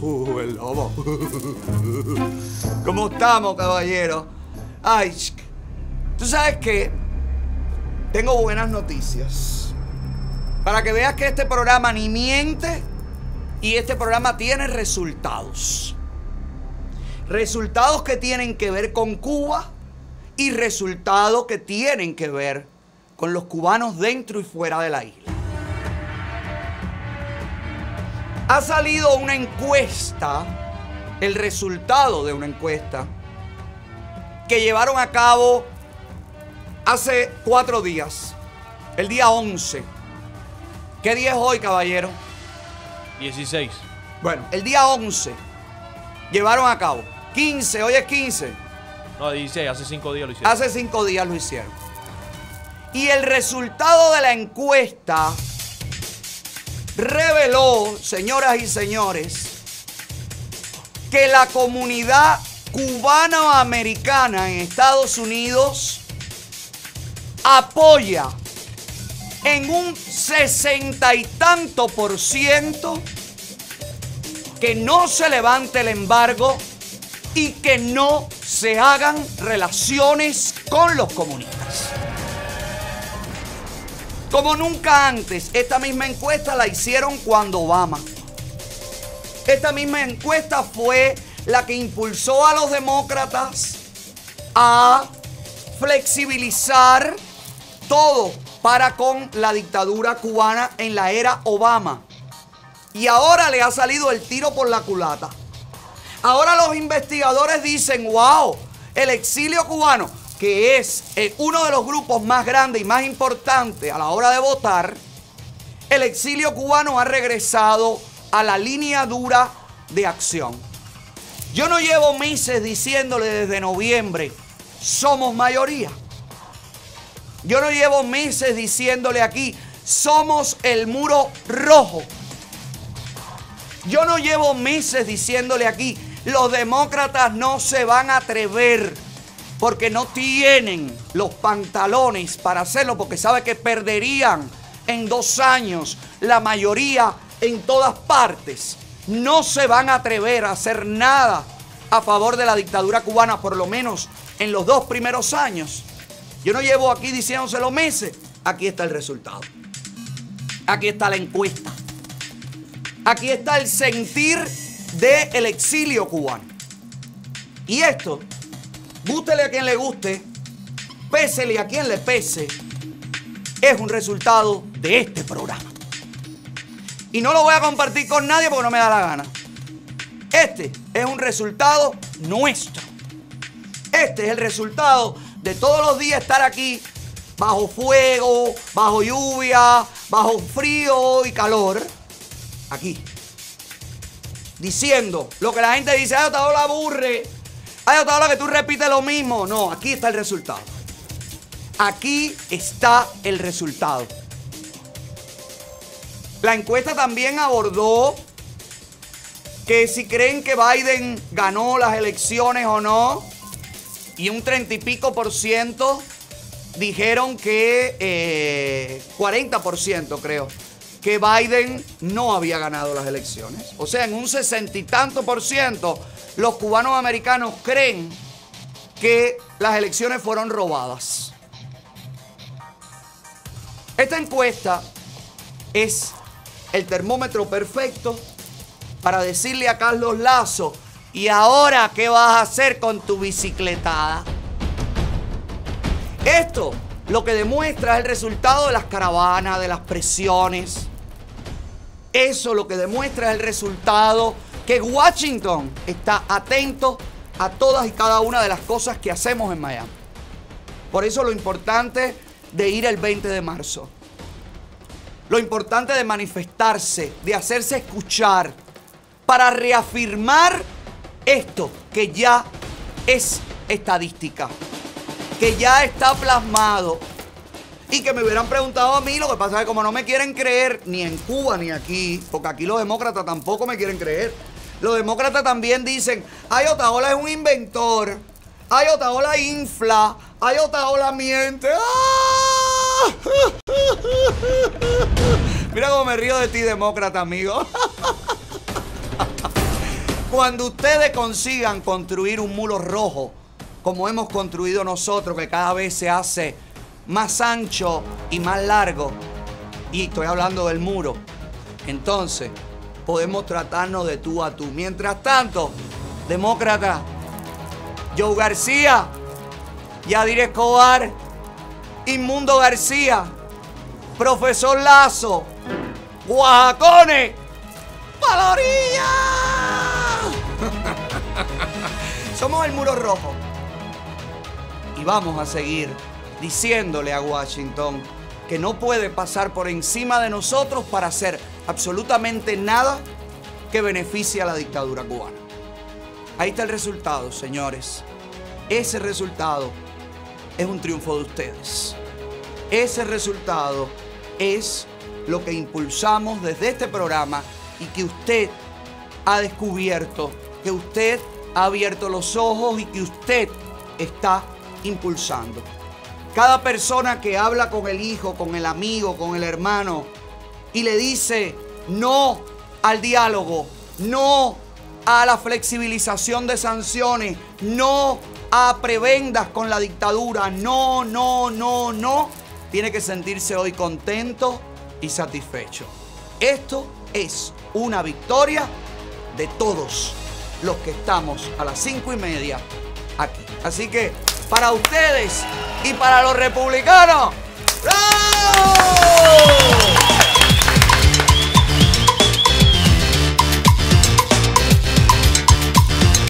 El lobo. ¿Cómo estamos, caballero? Ay, tú sabes que tengo buenas noticias. Para que veas que este programa ni miente y este programa tiene resultados. Resultados que tienen que ver con Cuba y resultados que tienen que ver con los cubanos dentro y fuera de la isla. Ha salido una encuesta, el resultado de una encuesta que llevaron a cabo hace 4 días, el día 11. ¿Qué día es hoy, caballero? 16. Bueno, el día 11 llevaron a cabo. 15, hoy es 15. No, 16, hace 5 días lo hicieron. Hace 5 días lo hicieron. Y el resultado de la encuesta reveló, señoras y señores, que la comunidad cubano-americana en Estados Unidos apoya en un 60 y tanto % que no se levante el embargo y que no se hagan relaciones con los comunistas. Como nunca antes, esta misma encuesta la hicieron cuando Obama. Esta misma encuesta fue la que impulsó a los demócratas a flexibilizar todo para con la dictadura cubana en la era Obama. Y ahora le ha salido el tiro por la culata. Ahora los investigadores dicen, wow, el exilio cubano, que es uno de los grupos más grandes y más importantes a la hora de votar, el exilio cubano ha regresado a la línea dura de acción. Yo no llevo meses diciéndole desde noviembre, somos mayoría. Yo no llevo meses diciéndole aquí, somos el muro rojo. Yo no llevo meses diciéndole aquí, los demócratas no se van a atrever porque no tienen los pantalones para hacerlo, porque sabe que perderían en 2 años la mayoría en todas partes. No se van a atrever a hacer nada a favor de la dictadura cubana, por lo menos en los 2 primeros años. Yo no llevo aquí diciéndoselo meses. Aquí está el resultado. Aquí está la encuesta. Aquí está el sentir del exilio cubano. Y esto, gústele a quien le guste, pésele a quien le pese, es un resultado de este programa. Y no lo voy a compartir con nadie porque no me da la gana. Este es un resultado nuestro. Este es el resultado de todos los días estar aquí bajo fuego, bajo lluvia, bajo frío y calor. Aquí. Diciendo lo que la gente dice, ay, Otaola aburre. Ay, Otaola que tú repites lo mismo. No, aquí está el resultado. Aquí está el resultado. La encuesta también abordó que si creen que Biden ganó las elecciones o no. Y un 30 y pico % dijeron que 40% creo, que Biden no había ganado las elecciones. O sea, en un 60 y tanto %, los cubanos americanos creen que las elecciones fueron robadas. Esta encuesta es el termómetro perfecto para decirle a Carlos Lazo, ¿y ahora qué vas a hacer con tu bicicletada? Esto lo que demuestra es el resultado de las caravanas, de las presiones. Eso lo que demuestra es el resultado que Washington está atento a todas y cada una de las cosas que hacemos en Miami. Por eso lo importante de ir el 20 de marzo. Lo importante de manifestarse, de hacerse escuchar, para reafirmar esto que ya es estadística, que ya está plasmado. Y que me hubieran preguntado a mí, lo que pasa es que como no me quieren creer, ni en Cuba ni aquí, porque aquí los demócratas tampoco me quieren creer. Los demócratas también dicen, ay, Otaola es un inventor, ay, Otaola infla, ay, Otaola miente. ¡Ah! Mira cómo me río de ti, demócrata, amigo. cuando ustedes consigan construir un muro rojo, como hemos construido nosotros, que cada vez se hace más ancho y más largo, y estoy hablando del muro, entonces podemos tratarnos de tú a tú. Mientras tanto, demócrata, Joe García, Yadir Escobar, Inmundo García, Profesor Lazo, Guajacones, ¡pa' la orilla! Somos el muro rojo. Y vamos a seguir diciéndole a Washington que no puede pasar por encima de nosotros para hacer absolutamente nada que beneficie a la dictadura cubana. Ahí está el resultado, señores. Ese resultado es un triunfo de ustedes. Ese resultado es lo que impulsamos desde este programa y que usted ha descubierto, que usted ha abierto los ojos y que usted está impulsando. Cada persona que habla con el hijo, con el amigo, con el hermano y le dice no al diálogo, no a la flexibilización de sanciones, no a prebendas con la dictadura, no, tiene que sentirse hoy contento y satisfecho. Esto es una victoria de todos los que estamos a las 5:30 aquí. Así que para ustedes y para los republicanos, ¡bravo!